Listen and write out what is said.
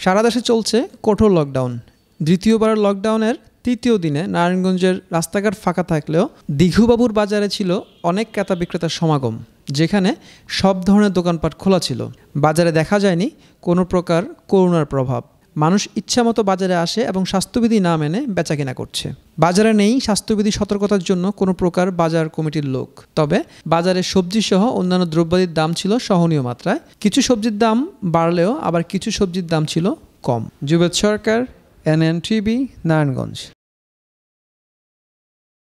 সারা দেশে চলছে কঠোর লকডাউন। দ্বিতীয়বার লকডাউনের তৃতীয় দিনে নারায়ণগঞ্জের রাস্তাঘাট ফাঁকা থাকলেও দিঘুবাবুর বাজারে ছিল অনেক ক্রেতা বিক্রেতার সমাগম, যেখানে সব ধরনের দোকানপাট খোলা ছিল। বাজারে দেখা যায়নি কোনো প্রকার করোনার প্রভাব। মানুষ ইচ্ছামতো বাজারে আসে এবং স্বাস্থ্যবিধি না মেনে বেচাকেনা করছে। বাজারে নেই স্বাস্থ্যবিধি সতর্কতার জন্য কোনো প্রকার বাজার কমিটির লোক। তবে বাজারে সবজি সহ অন্যান্য দ্রব্যাদির দাম ছিল সহনীয় মাত্রায়। কিছু সবজির দাম বাড়লেও আবার কিছু সবজির দাম ছিল কম। জুবেদ সরকার, NNTV, নারায়ণগঞ্জ।